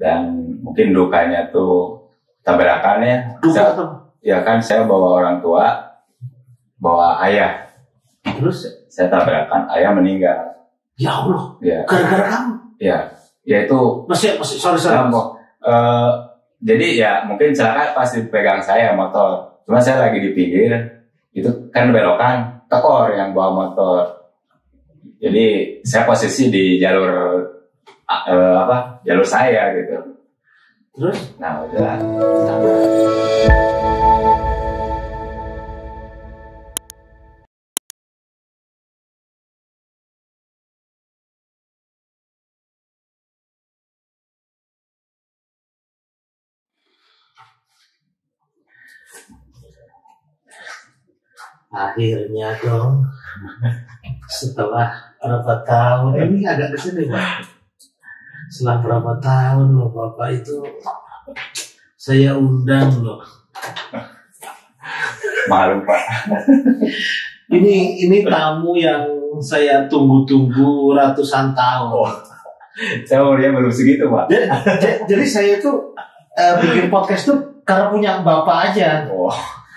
Dan mungkin dukanya tuh tabrakannya. Duka tuh? Ya kan saya bawa orang tua, bawa ayah. Terus? Saya tabrakan, ayah meninggal. Ya Allah, ya. Gara-gara kamu? Ya itu. Masih, sorry. Jadi ya mungkin celaka pas dipegang saya motor. Cuma saya lagi di pinggir, itu kan belokan, tekor yang bawa motor. Jadi saya posisi di jalur jalur saya gitu. Terus? Nah udah. Akhirnya dong, setelah berapa tahun, ini agak kesini Pak. Setelah berapa tahun loh Bapak itu saya undang loh. Malu Pak. Ini tamu yang saya tunggu-tunggu ratusan tahun. Oh, saya umurnya belum segitu Pak. Jadi saya tuh bikin podcast tuh karena punya Bapak aja. Oh.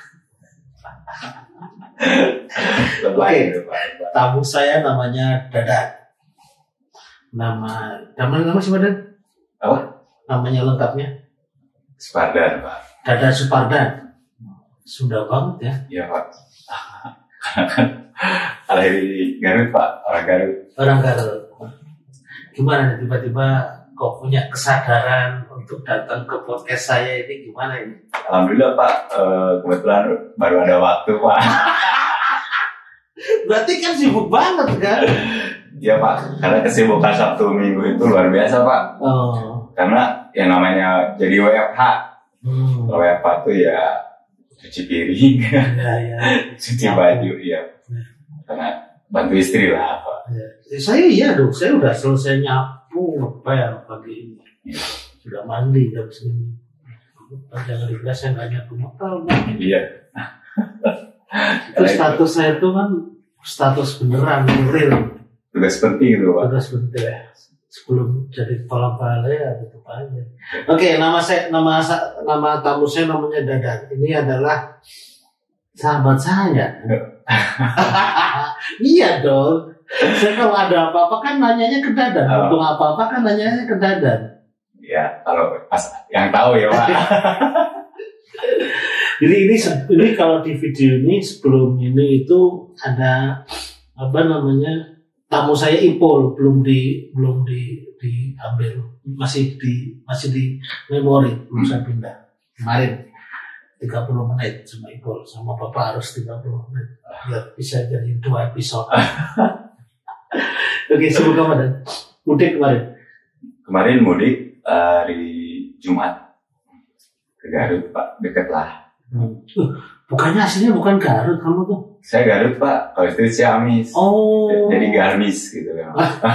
Oke, tamu saya namanya Dadan. Nama siapa Dan? Apa? Namanya lengkapnya? Supardan Pak. Dadan Supardan. Sudah banget ya? Iya Pak. Kan lahir di Garut Pak, orang Garut. Orang Garut. Gimana nih tiba-tiba kok punya kesadaran untuk datang ke podcast saya ini gimana ini? Alhamdulillah Pak, kebetulan baru ada waktu Pak. Berarti kan sibuk banget kan? Iya Pak, karena kesibukan Sabtu Minggu itu luar biasa Pak. Oh. Karena yang namanya jadi WFH. WFH itu ya cuci piring, ya. cuci baju, ya. Karena bantu istri lah Pak. Ya. Saya udah selesai nyapu ngepel pagi ini. Ya. Sudah mandi jam segini. Jangan dikira saya nggak nyapu ngepel. Iya. Itu status saya itu kan status beneran real. Tugas penting itu Pak. Tugas penting. Sebelum jadi kepala balai ya tutup aja. Oke, nama tamu saya namanya Dadan. Ini adalah sahabat saya. Iya dong. Saya kalau ada apa-apa kan nanyanya ke Dadan. Untuk apa-apa kan nanyanya ke Dadan. Ya, kalau pas yang tahu ya Pak. Jadi ini kalau di video ini sebelum ini itu ada apa namanya tamu saya Ipul belum diambil masih di memori belum saya pindah kemarin 30 menit sama Ipul sama Bapak harus 30 menit biar bisa jadi 2 episode. Oke, sebelum Ramadan mudik kemarin mudik hari Jumat ke Garut Pak, deket lah. Bukannya aslinya bukan Garut kamu tuh? Saya Garut Pak, kalau itu Ciamis. Oh. Jadi Garmis gitu kan.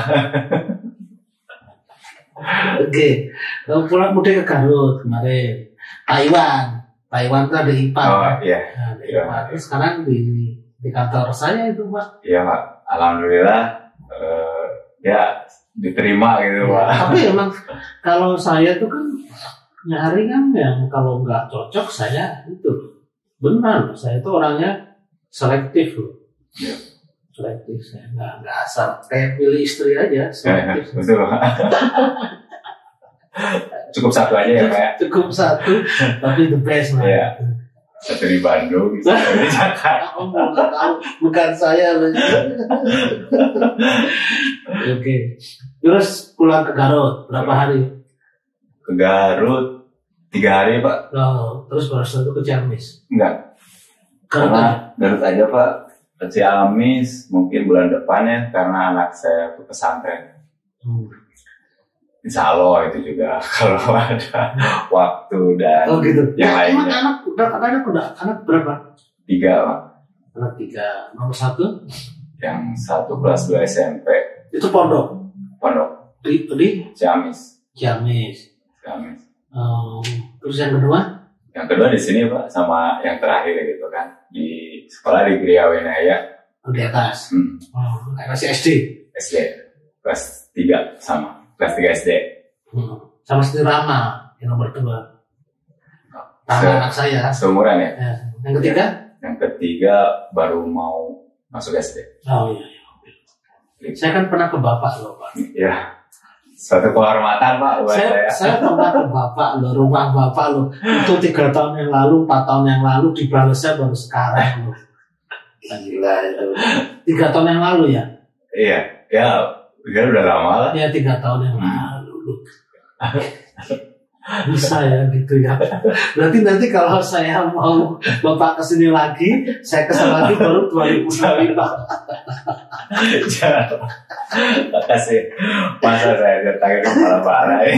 Oke, kamu pulang mudik ke Garut kemarin. Taiwan tuh ada IPA. Oh iya. Nah, IPA. Terus sekarang di kantor saya itu Pak. Iya Pak, alhamdulillah ya diterima gitu Pak. Tapi emang kalau saya tuh kan nyari kan yang kalau nggak cocok saya itu benar saya itu orangnya selektif loh. Ya. Selektif saya nggak asal kayak pilih istri aja selektif. Betul. Cukup satu aja ya Pak. Cukup satu tapi the best lah. Ya. Satu di Bandung, satu di Jakarta. Oh, bukan saya loh. Oke. Terus pulang ke Garut berapa hari? Ke Garut 3 hari Pak. Oh, terus baru itu ke Ciamis? Enggak. Karena Garut aja Pak. Ke Ciamis mungkin bulan depan ya karena anak saya ke pesantren. Insya Allah itu juga kalau ada waktu dan gitu. Yang lainnya. Anak berapa? 3 Pak. Anak 3. Nomor 1? Yang 1 kelas 2 SMP. Itu pondok. Di Ciamis. Terus yang kedua? Yang kedua di sini Pak, sama yang terakhir gitu kan di sekolah di Gria Winaya. Di atas. Masih SD. SD kelas 3 sama kelas 3 SD. Sama seperti Rama yang nomor 2. Rama anak saya. Seumuran ya? Ya. Yang ketiga? Yang ketiga baru mau masuk SD. Oh iya. Saya kan pernah ke bapak loh Pak. Ya, suatu kehormatan Pak buat saya pernah ke bapak loh, rumah bapak loh. Itu 3 tahun yang lalu, 4 tahun yang lalu, dibalasnya baru sekarang loh. Gila itu. 3 tahun yang lalu ya? Iya, ya udah lama lah. Ya 3 tahun yang lalu loh. Bisa ya gitu ya. Berarti nanti kalau saya mau bapak kesini lagi, saya kesana lagi baru 2025. Jangan. Makasih. Masa saya datangin kepala parah ya.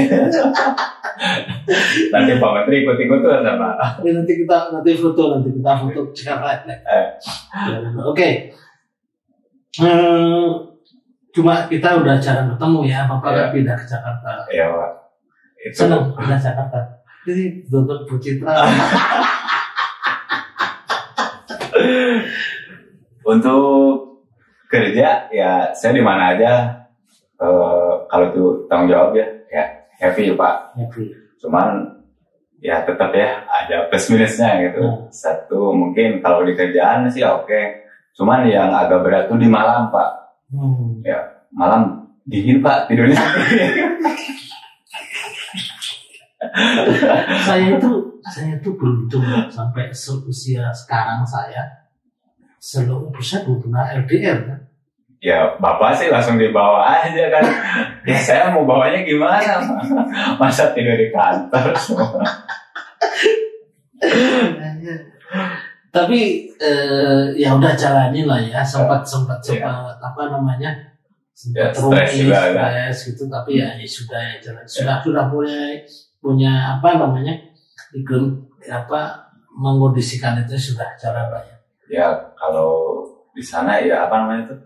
Nanti Pak Menteri ikut-ikut tuh sama. Nanti kita foto jangan. Oke. Cuma kita udah jarang ketemu ya, bapak kan pindah ke Jakarta. Iya Pak. Senang pindah Jakarta. Jadi Dr. Bu Citra. Untuk kerja ya saya di mana aja, kalau itu tanggung jawab ya happy Pak. Happy. Cuman ya tetap ya ada plus minusnya gitu. Satu mungkin kalau di kerjaan sih oke. Cuman yang agak berat tuh di malam Pak. Ya malam dingin Pak, tidurnya saya tuh beruntung sampai seusia sekarang saya belum pernah LDR kan. Ya bapak sih langsung dibawa aja kan. Ya saya mau bawanya gimana? Masa tidur di kantor? Tapi ya udah jalanin lah ya. Sempat apa namanya? Sempat stres gitu. Tapi ya sudah ya jalan. Sudah punya apa namanya? Mengondisikan itu sudah jalan lah ya. Ya kalau di sana ya apa namanya itu?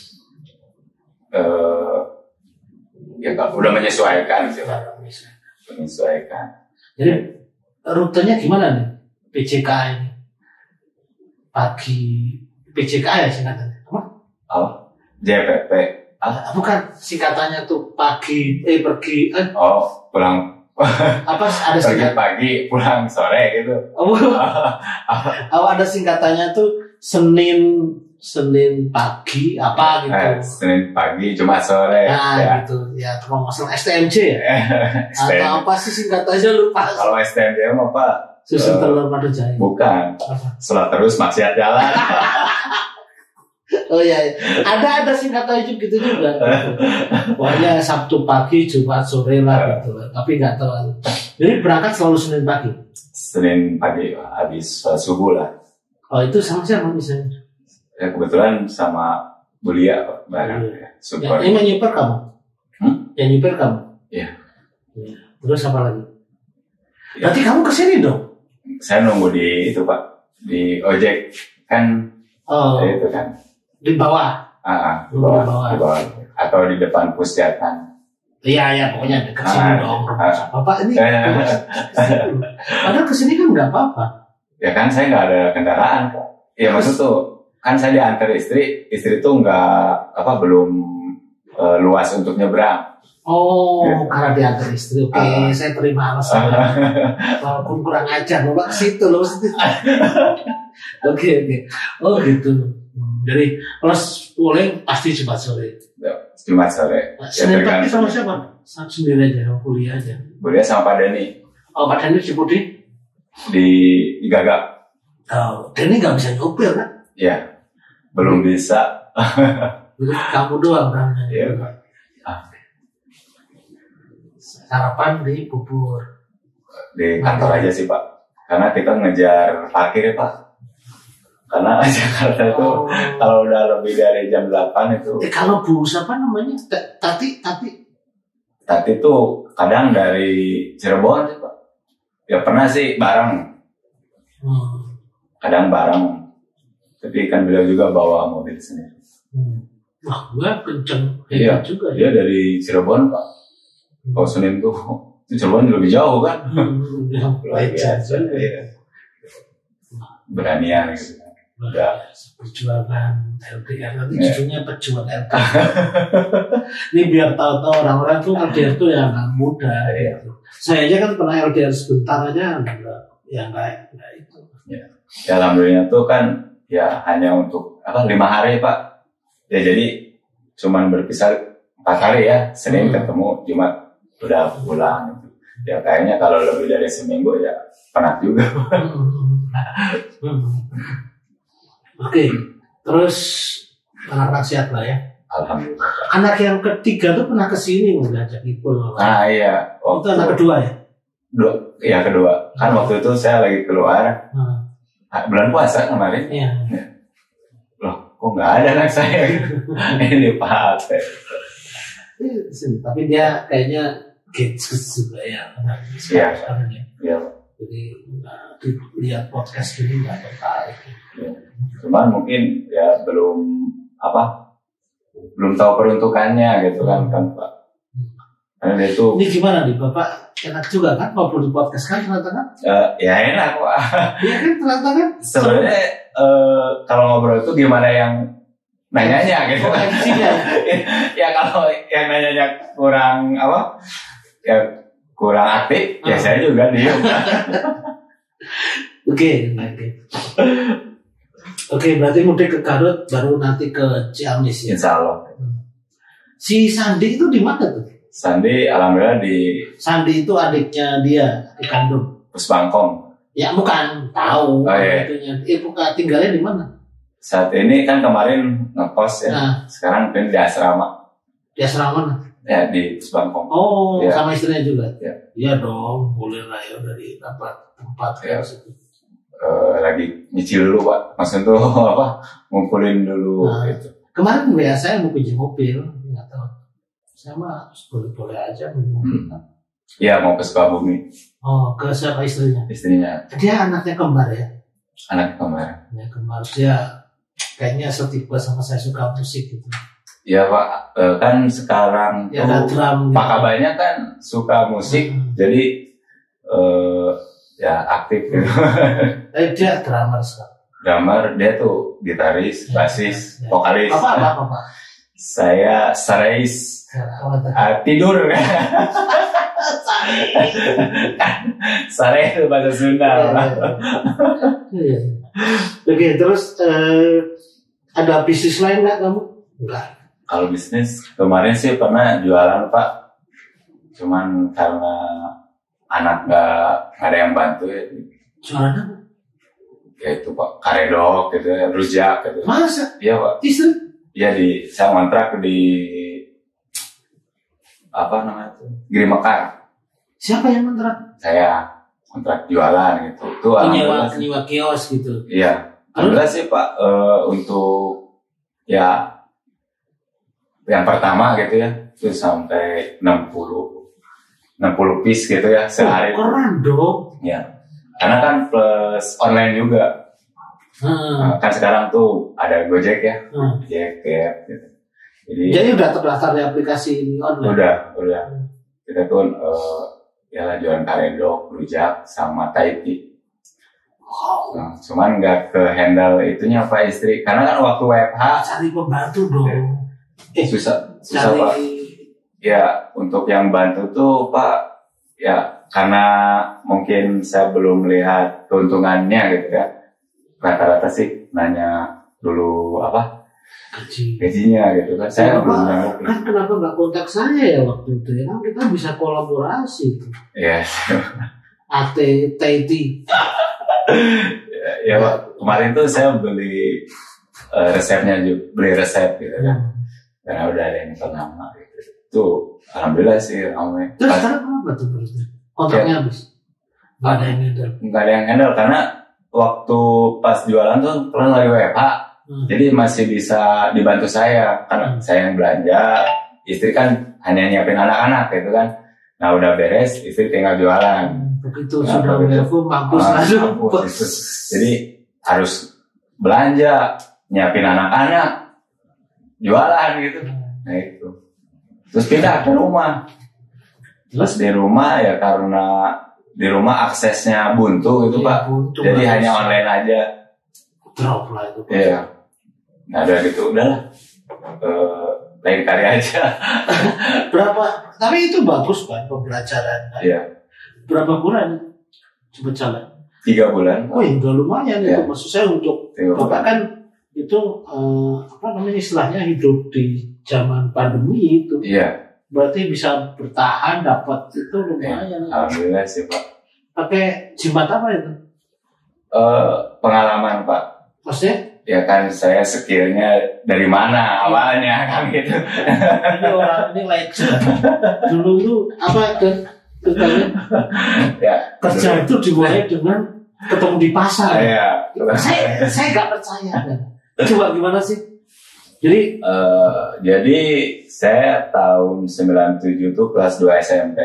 Ya udah menyesuaikan sih Pak. Menyesuaikan. Jadi rutenya gimana nih PJK ini? Pagi PJK ya singkatannya apa? Oh, JPP. Bukan singkatannya tuh pergi. Pulang. Apa ada singkat pagi pulang sore gitu. Ada singkatannya tuh Senin pagi apa gitu. Senin pagi Jumat sore. Nah gitu ya, kalau masalah STMJ ya. Atau apa sih singkatannya lupa. Kalau STMJ apa? Susun telur madu jahe. Bukan. Sholat terus maksiat jalan. Oh iya, ada singkatan gitu juga. Pokoknya Sabtu pagi, Jumat sore lah gitu. Tapi nggak tahu. Jadi berangkat selalu Senin pagi. Senin pagi habis subuh lah. Oh itu sama siapa misalnya? Ya kebetulan sama Bulia bareng. Super. Yang nyuper kamu? Yang nyuper kamu? Iya. Terus apa lagi? Berarti kamu kesini dong? Saya nunggu di itu Pak, di ojek kan. Itu kan. Di bawah. Di bawah. Atau di depan Pusjatan. Iya, pokoknya dekat sini dong. Bapak ini padahal kesini kan nggak apa-apa. Ya kan saya nggak ada kendaraan kok. Ya maksud tuh kan saya diantar istri tuh belum luas untuk nyebrang. Gitu. Karena diantar istri. Oke, saya terima alasan. Walaupun kurang ajar, bapak ke situ loh. Oke. Oh gitu. Jadi kalau boleh pasti Jumat sore. Jumat sore. Senin pagi sama siapa? Sendiri aja, kuliah aja. Kuliah sama Pak Deni. Pak Deni di Budi? Di Gagak. Deni nggak bisa nyopir kan? Iya, belum bisa. Kamu doang kan? Iya. Sarapan di bubur. Di kantor aja sih Pak. Karena kita ngejar parkir ya Pak. Karena Jakarta itu kalau udah lebih dari jam 8 itu. Kalau bus apa namanya? Tati itu kadang dari Cirebon sih Pak. Ya pernah sih bareng. Kadang bareng. Tapi kan beliau juga bawa mobil sendiri. Wah, gue kenceng. Iya juga. Dia dari Cirebon Pak. Kalau Senin tuh Cirebon lebih jauh kan. Luar biasa. Beranian gitu. Udah. Perjuangan LDR nanti judulnya pejuang LDR. Ini biar tahu-tahu orang-orang tuh LDR tuh ya nggak mudah. Gitu. Saya aja kan pernah LDR sebentar aja, nggak itu. Ya, alhamdulillah tuh kan ya hanya untuk 5 hari Pak. Ya jadi cuman berpisah 4 hari ya, Senin ketemu, Jumat udah pulang. Gitu. Ya kayaknya kalau lebih dari seminggu ya penat juga. Oke, terus anak-anak sehat lah ya. Alhamdulillah. Anak yang ketiga tuh pernah kesini ngajak Ipul. Iya. Itu anak kedua ya? Kedua. Kan waktu itu saya lagi keluar. Bulan puasa kemarin. Iya. Loh, kok nggak ada anak saya? Ini Pak. Tapi dia kayaknya gadgets juga ya. Iya. Iya. Jadi lihat podcast ini nggak tertarik. Ya. Cuman mungkin ya belum tahu peruntukannya gitu kan Pak. Karena dia itu. Ini gimana nih Bapak? Enak juga kan ngobrol di podcast kan ternyata kan? Ya enak Pak. Iya kan ternyata kan? Sebenarnya kalau ngobrol itu gimana yang nanyanya gitu kan? Ya kalau yang nanyanya kurang ya kurang aktif, ya saya juga diem. Oke, berarti mudik ke Garut baru nanti ke Ciamis ya? Insya Allah. Si Sandi itu di mana tuh? Sandi alhamdulillah Sandi itu adiknya dia di kandung. Pusbangkong. Ya bukan tahu. Bukan tinggalnya di mana? Saat ini kan kemarin ngekos ya. Sekarang di asrama. Di asrama mana? Ya di Pusbangkong. Oh, ya. Sama istrinya juga. Ya. Iya dong, boleh lah ya dari tempat ya. Lagi nyicil dulu Pak. Maksudnya tuh ngumpulin dulu gitu. Kemarin saya mau pinjam mobil, nggak tahu. Saya mah boleh aja mobil. Iya mau ke Sukabumi. Oh, ke siapa istrinya? Istrinya. Dia anaknya kembar ya? Anak kembar. Ya kembar. Dia kayaknya setipe sama saya, suka musik gitu. Ya Pak, kan sekarang ya, tuh Pak Kabanya kan suka musik, jadi ya aktif gitu. Dia drummer sekarang. Drummer, dia tuh gitaris, basis, vokalis. Apa? Saya sarais. Tidur kan. Sarais itu bahasa Sunda. Oke, terus ada bisnis lain nggak kamu? Enggak. Kalau bisnis kemarin sih pernah jualan Pak, cuman karena anak nggak ada yang bantu ya. Jualan apa? Ya itu Pak, karedok gitu ya, rujak gitu. Masa? Iya Pak. Istri? Iya saya kontrak di Giri Mekar. Siapa yang kontrak? Saya kontrak jualan gitu. Itu nyewa kios gitu. Iya. Alhamdulillah sih Pak, untuk ya yang pertama gitu ya, itu sampai 60 piece gitu ya sehari. Keren dong. Ya. Karena kan plus online juga. Kan sekarang tuh ada Gojek ya. Gojek ya gitu. Jadi udah terdaftar di aplikasi ini online? Udah. Kita tuh ya jualan karedok, rujak, sama Taiti. Nah, cuman nggak ke handle itunya Pak istri. Karena kan waktu WFH cari pembantu dong. Susah Pak. Ya untuk yang bantu tuh Pak, ya karena mungkin saya belum melihat keuntungannya gitu ya. Rata-rata sih nanya dulu gajinya gitu kan. Saya belum nanggung. Kan kenapa nggak kontak saya ya waktu itu ya? Kan kita bisa kolaborasi tuh. Yes. AT-TT. Ya Pak, kemarin tuh saya beli resepnya juga, beli resep gitu kan. Karena udah ada yang ternama gitu. Tuh alhamdulillah sih ramai. Terus sekarang kenapa tuh berarti? Kontraknya habis? Nggak ada yang handle? Nggak ada yang handle karena waktu pas jualan tuh pernah lagi WFH. Jadi masih bisa dibantu saya. Karena saya yang belanja, istri kan hanya nyiapin anak-anak gitu kan. Nah udah beres, istri tinggal jualan. Begitu sudah WFH mampus langsung. Jadi harus belanja, nyiapin anak-anak, jualan gitu. Nah itu. Terus pindah ke rumah. Terus di rumah ya karena di rumah aksesnya buntu gitu Pak. Jadi hanya online aja. drop lah itu. Iya. Nah udah gitu udahlah. Lain kali aja. Berapa? Tapi itu bagus kan pembelajaran. Kan? Iya. Berapa bulan coba jalan? 3 bulan. Oh ya udah lumayan Iya. itu. Maksud saya untuk 3 bulan. Bapak kan itu apa namanya istilahnya hidup di zaman pandemi itu. Iya. Berarti bisa bertahan dapat itu lumayan. Alhamdulillah sih Pak. Pakai jimat apa itu? Pengalaman Pak. Maksudnya? Ya kan saya skillnya dari mana awalnya kan gitu. Ini orang ini legend. Dulu tuh apa kan? Ya. Kerja itu dimulai dengan ketemu di pasar. Iya. Saya nggak percaya kan. Coba gimana sih? Jadi saya tahun 97 tuh kelas 2 SMP.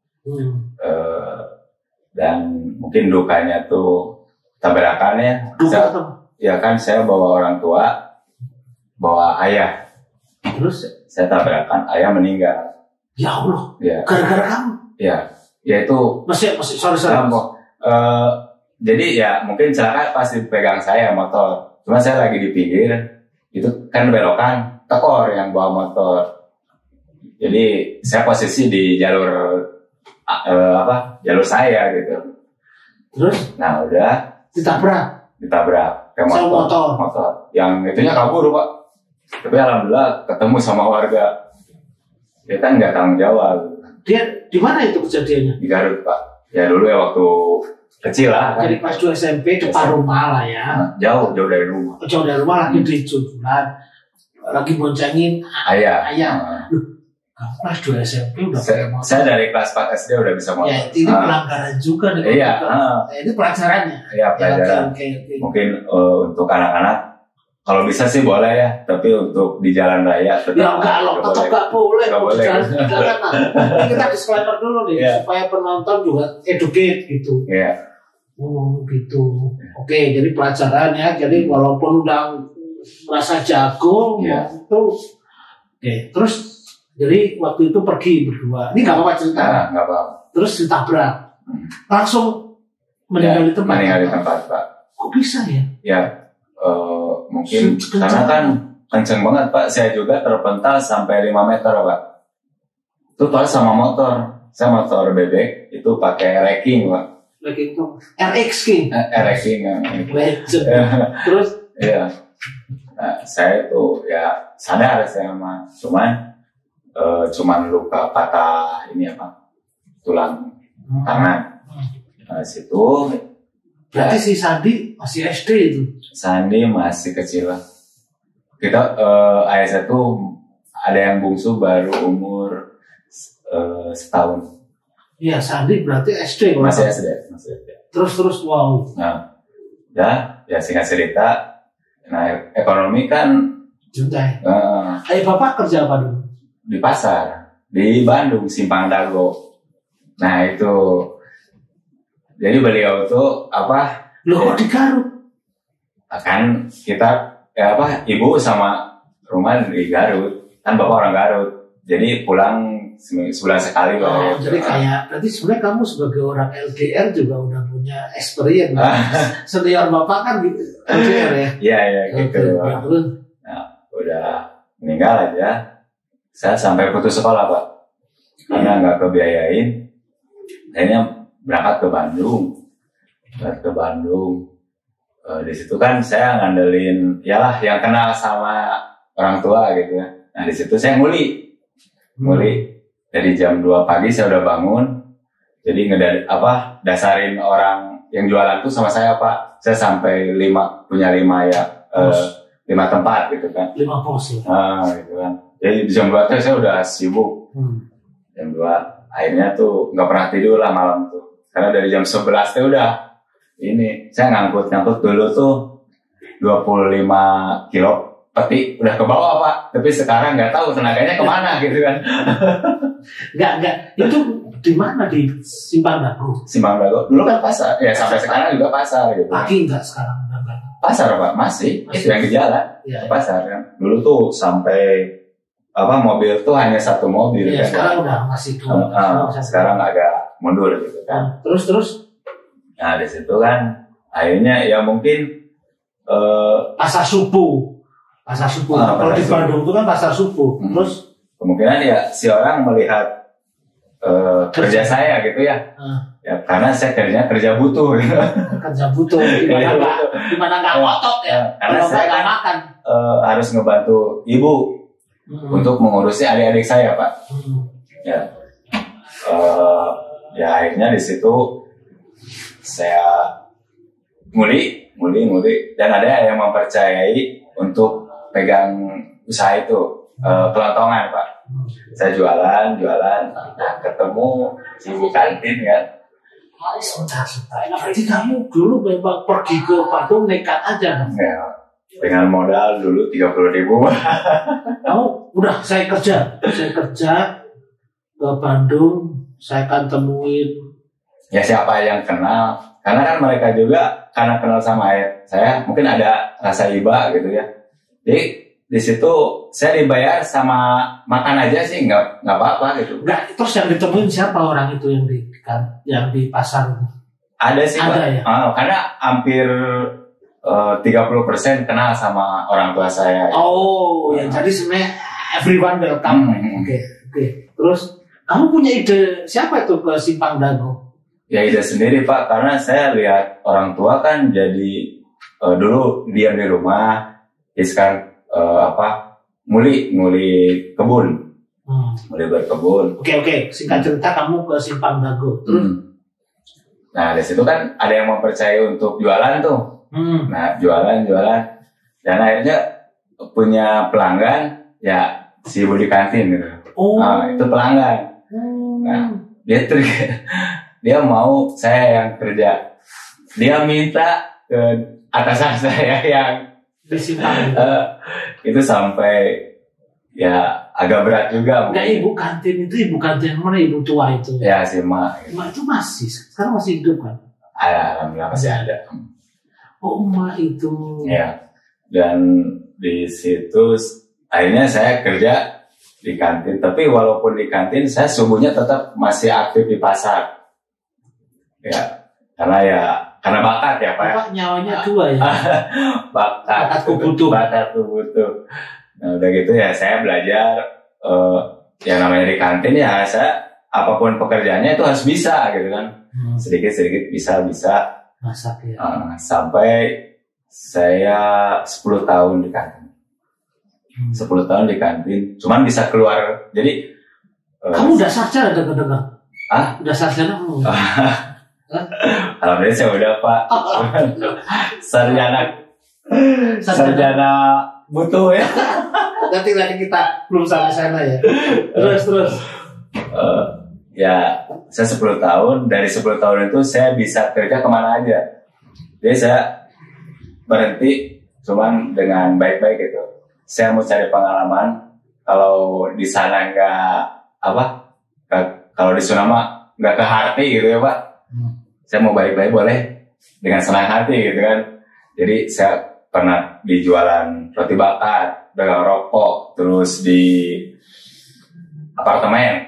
Dan mungkin dukanya tuh tabrakannya. Duka tuh. Ya kan saya bawa orang tua, bawa ayah. Terus saya tabrakan, ayah meninggal. Ya Allah. Ya. Gara-gara kamu. Ya itu. Masih sorry. Jadi ya mungkin celaka pas dipegang saya motor. Cuma saya lagi di pinggir, itu kan belokan, tekor yang bawa motor. Jadi saya posisi di jalur jalur saya gitu. Terus? Nah udah ditabrak ke motor. Yang itunya kabur Pak. Tapi alhamdulillah ketemu sama warga. Dia kan nggak tanggung jawab. Dia di mana itu kejadiannya? Di Garut Pak. Ya dulu ya waktu kecil lah. Jadi pas 2 SMP depan rumah lah ya. Nah, jauh dari rumah. Jauh dari rumah lagi di jualan, lagi boncengin ayam. Kamu kelas 2 SMP udah pakai motor. Saya dari kelas 4 SD udah bisa motor. Ya ini pelanggaran juga nih. Iya. Ini pelajarannya. Iya pelajaran. Okay. Mungkin untuk anak-anak kalau bisa sih boleh ya, tapi untuk di jalan raya tetap nggak boleh. Jalan. Nah, kita disclaimer dulu nih supaya penonton juga educate gitu. Iya. Oh gitu. Oke, jadi pelajaran ya. Jadi walaupun udah merasa jago, itu. Oke, terus jadi waktu itu pergi berdua. Ini nggak apa-apa cerita. Nggak apa-apa. Terus ditabrak. Langsung meninggal di tempat. Meninggal di tempat Pak. Kok bisa ya? Ya. Mungkin karena kan kenceng banget Pak. Saya juga terpental sampai 5 meter Pak. Itu toh sama motor. Saya motor bebek itu pakai racking Pak. Racking itu RX King. Racking yang legend. Terus? Iya. Nah, saya tuh ya sadar saya mah. Cuman luka patah ini tulang tangan. Nah, situ. Berarti si Sandi masih SD itu? Sandi masih kecil lah. Kita ayah saya tuh ada yang bungsu baru umur setahun. Iya, Sandi berarti SD. Masih SD. Terus wow. Nah, ya singkat cerita. Nah, ekonomi kan. Juntai. Bapak kerja apa dulu? Di pasar di Bandung Simpang Dago. Nah itu. Jadi beliau tuh Loh di Garut? Kan kita ibu sama rumah di Garut. Kan bapak orang Garut. Jadi pulang sebulan sekali. Jadi berarti sebenarnya kamu sebagai orang LDR juga udah punya experience. Senior bapak kan gitu LDR ya? Iya gitu. Nah udah meninggal aja. Saya sampai putus sekolah Pak. Karena nggak kebiayain. Akhirnya berangkat ke Bandung. Di situ kan saya ngandelin yang kenal sama orang tua gitu ya. Nah di situ saya nguli dari jam 2 pagi saya udah bangun. Jadi dasarin orang yang jualan tuh sama saya Pak. Saya sampai 5 tempat gitu kan. 5 pos ya. Gitu kan. Jadi jam 2 saya udah sibuk. Jam 2 akhirnya tuh nggak pernah tidur lah malam tuh. Karena dari jam 11 tuh udah saya ngangkut dulu tuh 25 kilo peti udah ke bawah Pak. Tapi sekarang nggak tahu tenaganya kemana gitu kan. Nggak. Itu di mana di Simpang Dago? Simpang Dago. Dulu kan pasar. Ya sampai sekarang juga pasar gitu. Pagi nggak sekarang? Pasar Pak masih yang di jalan. Ya. Pasar kan. Dulu tuh sampai mobil tuh hanya 1 mobil ya, kan. Sekarang udah masih 2. Sekarang agak mundur gitu kan. Terus. Nah di situ kan akhirnya ya mungkin pasar subuh. Kalau di Bandung itu kan pasar subuh. Terus kemungkinan ya si orang melihat kerja saya gitu ya. Ya karena saya kerja butuh gitu. Kerja butuh gimana nggak ngotot ya. Karena saya nggak makan. Harus ngebantu ibu untuk mengurusi adik-adik saya, Pak. Ya. Ya akhirnya di situ saya muli dan ada yang mempercayai untuk pegang usaha itu, kelontongan, Pak. Saya jualan, nah ketemu ibu kantin kan. Sebentar. Berarti kamu dulu memang pergi ke Bandung nekat aja kan? Ya, dengan modal dulu 30.000. Kamu udah saya kerja ke Bandung, saya akan temuin. Ya siapa yang kenal? Karena kan mereka juga karena kenal sama saya, mungkin ada rasa iba gitu ya. Jadi di situ saya dibayar sama makan aja sih, nggak apa-apa gitu. Nggak, terus yang ditemuin siapa orang itu yang di pasar itu? Ada sih, ada, Pak. Ya? Karena hampir 30% kenal sama orang tua saya. Oh, ya jadi sebenarnya everyone welcome. Oke. Terus kamu punya ide siapa itu ke Simpang Dago? Ya ide sendiri, Pak, karena saya lihat orang tua kan jadi dulu diam di rumah, jadi sekarang muli kebun, mulai berkebun. Oke. Singkat cerita kamu ke Simpang Dago. Terus? Nah di situ kan ada yang mempercayai untuk jualan tuh. Nah jualan dan akhirnya punya pelanggan ya si ibu di kantin gitu. Nah, itu pelanggan. Nah dia mau saya yang kerja. Dia minta ke atasan saya yang di Simpang itu sampai ya agak berat juga. Enggak, ibu kantin mana, ibu tua itu? Ya si Mak. Mak itu sekarang masih hidup kan? Alhamdulillah masih ada. Oh, Mak itu. Ya, dan di situ akhirnya saya kerja di kantin. Tapi walaupun di kantin, saya subuhnya tetap masih aktif di pasar. Ya, karena bakat ya, Pak. Bapak nyawanya tua ya? Bakatku butuh. Nah, udah gitu ya saya belajar yang namanya di kantin ya, saya apapun pekerjaannya itu harus bisa gitu kan. Sedikit bisa masak ya. Sampai saya 10 tahun di kantin. 10 tahun di kantin, cuman bisa keluar. Jadi kamu udah sarjana dengar? Udah sarjana kamu? Alhamdulillah saya udah, Pak. Sarjana butuh ya. Nanti kita belum sampai sana ya. Terus. Ya, saya 10 tahun. Dari 10 tahun itu saya bisa kerja kemana aja. Jadi saya berhenti cuman dengan baik-baik gitu. Saya mau cari pengalaman. Kalau di sana kalau di Sunama nggak ke hati gitu ya, Pak. Saya mau baik-baik boleh dengan senang hati gitu kan. Jadi saya pernah di jualan roti bakar, dagang rokok, terus di apartemen.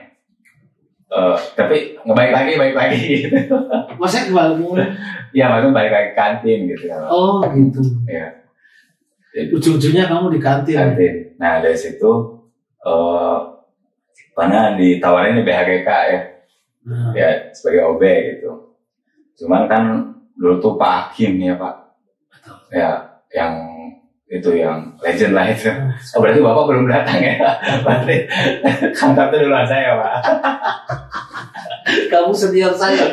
Tapi ngebaik lagi gitu. Maksudnya kembali? Iya, maksudnya balik lagi ke kantin gitu kan. Oh gitu. Ya. Ujung-ujungnya kamu di kantin. Nah dari situ pernah ditawarin di BHGK ya. Ya sebagai OB gitu. Cuman kan dulu tuh Pak Hakim ya, Pak. Ya, yang legend lah itu. Oh, berarti Bapak belum datang ya? Berarti kantor itu duluan saya, Pak. Kamu senior saya.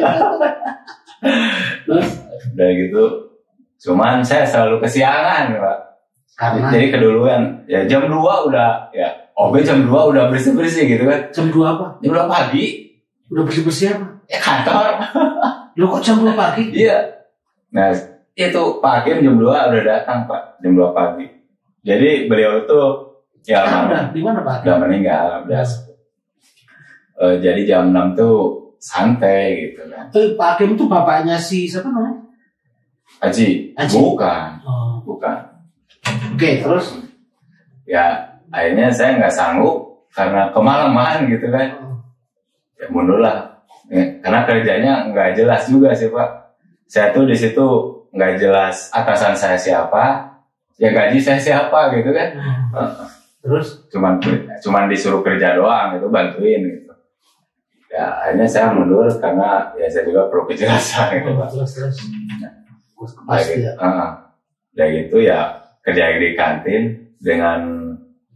Udah gitu. Cuman saya selalu kesiangan, Pak. Jadi keduluan. Ya jam 2 udah, ya OB jam 2 udah bersih-bersih gitu kan. Jam 2 apa? Jam 2 pagi. Udah bersih-bersih apa? Ya kantor. Lo kok jam 2 pagi? Iya. Nah, itu Pak Hakim jam 2 udah datang, Pak. Jam 2 pagi. Jadi beliau itu ya di mana Pak? Udah meninggal, udah. Jadi jam 6 tuh santai gitu kan. Pak Hakim itu bapaknya si siapa namanya? Haji. Bukan. Bukan. Oke, terus? Ya, akhirnya saya nggak sanggup karena kemalaman gitu kan. Ya mundur lah. Ya, karena kerjanya nggak jelas juga sih, Pak. Saya tuh di situ nggak jelas atasan saya siapa, ya gaji saya siapa gitu kan. Terus cuman disuruh kerja doang gitu, bantuin gitu. Ya akhirnya saya mundur karena ya saya juga perlu kejelasan gitu Pak. Terus Pasti ya. Dari itu ya kerja di kantin dengan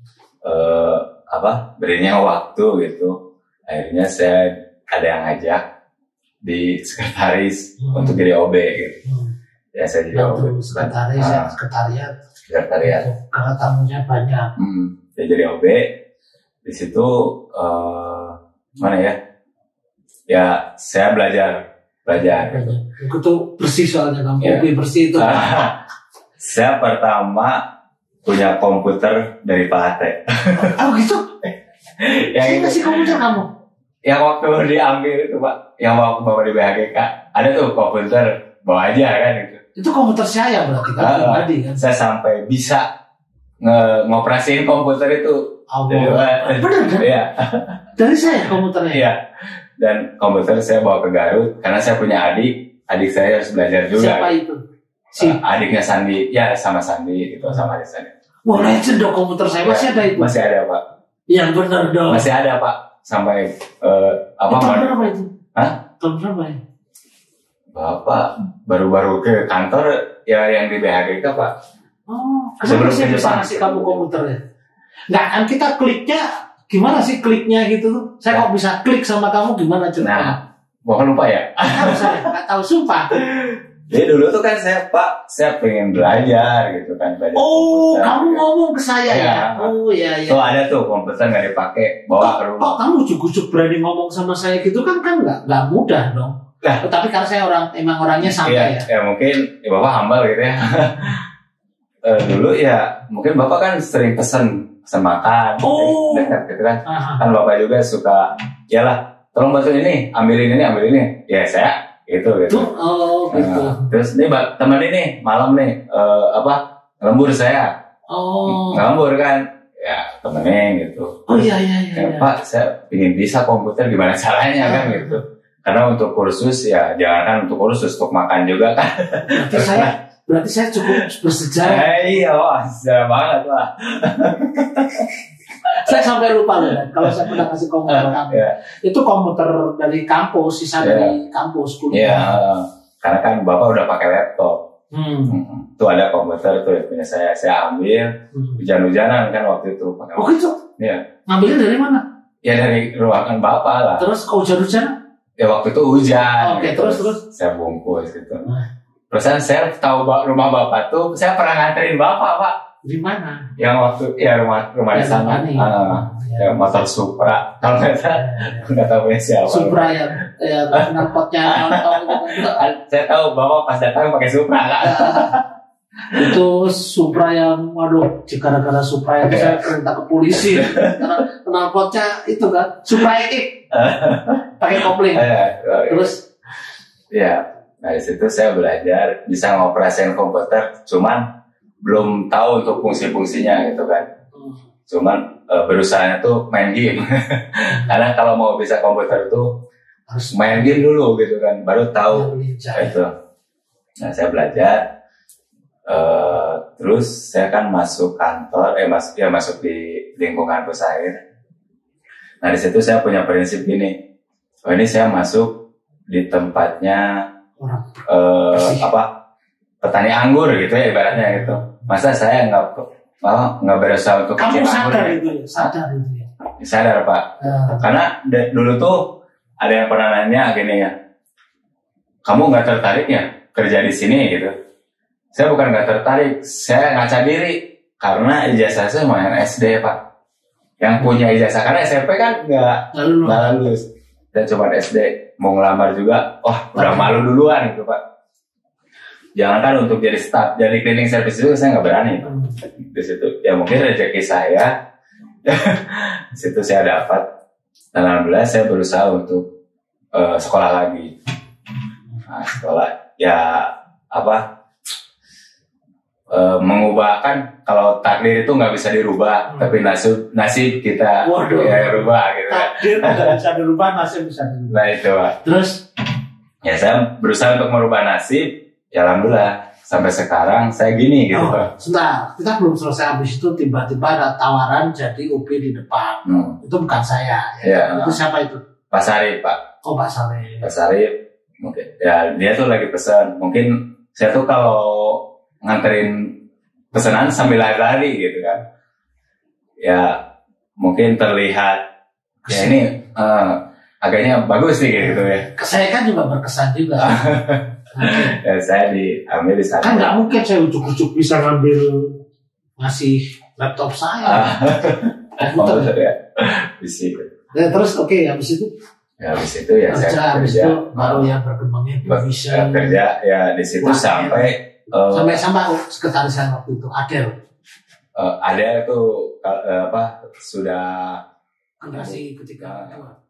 berinya waktu gitu. Akhirnya saya ada yang ngajak di sekretaris untuk jadi OB gitu. Ya saya jadi OB. Sekretariat. Karena tamunya banyak. Saya jadi OB. Di situ mana ya? Ya saya belajar. Itu tuh bersih soalnya kamu OB bersih itu. Saya pertama punya komputer dari Pak Ate. Oh gitu? Yang kasih komputer kamu? Yang waktu diambil itu Pak, yang waktu bawa di BHGK, ada tuh komputer, bawa aja kan gitu. Itu komputer saya berarti kan pribadi kan? Saya sampai bisa ngoperasiin komputer itu. Benar kan? Iya. Dari saya komputernya? Iya. Dan komputer saya bawa ke Garut karena saya punya adik saya harus belajar juga. Siapa itu? Adiknya Sandi, ya sama Sandi itu sama adik Sandi. Wah legend dong komputer saya, masih ada itu? Masih ada Pak. Yang benar dong. Masih ada Pak, sampai tahun berapa itu? Hah? Tahun berapa ya? Bapak baru-baru ke kantor ya yang di BHGK Pak. Oh, kenapa saya bisa ngasih kamu komputernya? Nggak kan kita kliknya, gimana sih kliknya gitu tuh? Saya kok bisa klik sama kamu gimana ceritanya? Mohon lupa ya. Nggak tahu sumpah. Jadi dulu tuh kan saya pengen belajar gitu kan. Oh, kamu ngomong ke saya ya? Oh iya. Tuh ada tuh komputer nggak dipakai, bawa ke rumah. Kamu ujuk-ujuk berani ngomong sama saya gitu kan nggak mudah dong. Nah, tapi karena saya emang orangnya santai ya. Ya mungkin Bapak hambal gitu ya. Dulu ya mungkin Bapak kan sering pesen makan. Oh. Dekat gitu kan. Kan Bapak juga suka, yalah tolong bantu ini, ambilin ini. Ya saya gitu. Gitu. Terus ini teman ini malam nih lembur saya. Ngelembur kan, ya temenin gitu. Oh iya. Pak saya ingin bisa komputer gimana caranya kan gitu. Karena untuk kursus ya jangan untuk kursus, untuk makan juga kan. Berarti saya cukup bersejarah. Iya, wah sejarah banget lah. Saya sampai lupa loh kalau saya pernah kasih komputer kamu. Itu komputer dari kampus, sisa dari kampus kuliah. Iya, karena kan Bapak udah pakai laptop. Tuh ada komputer tuh punya saya ambil. Hujan-hujanan kan waktu itu. Oh gitu? Iya. Ngambilnya dari mana? Ya dari ruangan Bapak lah. Terus kok hujan-hujan? Ya waktu itu hujan. Oke, gitu. terus? Saya bungkus gitu. Terus saya tahu rumah Bapak tuh, saya pernah nganterin Bapak Pak. Di mana? Yang waktu rumah di sana. Ya, motor Supra. Kalau nggak tahu punya siapa. Supra yang knalpotnya nonton. Saya tahu Bapak pas datang pakai Supra kan. Itu Supra yang, waduh, gara-gara Supra itu saya minta ke polisi karena knalpotnya itu kan Supra X pakai kopling. Terus ya, dari situ saya belajar bisa ngoperasin komputer, cuman belum tahu untuk fungsi-fungsinya gitu kan. Cuman berusaha tuh main game. Karena kalau mau bisa komputer tuh harus main game dulu gitu kan, baru tahu itu. Nah saya belajar. Terus saya kan masuk kantor, masuk di lingkungan perusahaan. Nah di situ saya punya prinsip gini, ini saya masuk di tempatnya petani anggur gitu ya ibaratnya gitu. Masa saya nggak berusaha untuk kamu sadar anggur, itu ya? Sadar Pak. Karena dulu tuh ada yang pernah nanya gini ya, kamu nggak tertarik ya kerja di sini gitu. Saya bukan nggak tertarik, saya ngaca diri karena ijazah saya lumayan SD Pak. Yang punya ijazah karena SMP kan nggak lulus. Dan cuma SD mau ngelamar juga, udah malu duluan gitu Pak. Jangankan untuk jadi staff, jadi cleaning service juga saya nggak berani Pak. Di situ ya mungkin rezeki saya. Di situ saya dapat. Dan alhamdulillah saya berusaha untuk sekolah lagi. Nah, sekolah ya mengubah kan, kalau takdir itu nggak bisa dirubah, tapi nasib kita ya rubah gitu. Takdir nggak bisa dirubah, nasib bisa dirubah. Nah itu Pak. Terus ya saya berusaha untuk merubah nasib, ya alhamdulillah sampai sekarang saya gini gitu. Sebentar, kita belum selesai. Habis itu tiba-tiba ada tawaran jadi UB di depan. Itu bukan saya. Ya. Itu siapa itu? Pak Sarip, Pak. Oh, Pak Sarip. Pak Sarip, mungkin ya dia tuh lagi pesan. Mungkin saya tuh kalau nganterin pesanan sambil lari-lari gitu kan. Ya mungkin terlihat ya ini agaknya bagus sih gitu ya. Saya kan juga berkesan juga. Ya, saya diambil di sana. Kan nggak mungkin saya ujuk-ujuk bisa ngambil ngasih laptop saya. Betul ya. Bisa. Ya, terus habis itu. Ya habis itu ya saya kerja. Itu baru yang berkembangnya bisa. Kerja ya di situ sampai sekretaris waktu itu Adel. Adel itu sudah generasi ketiga.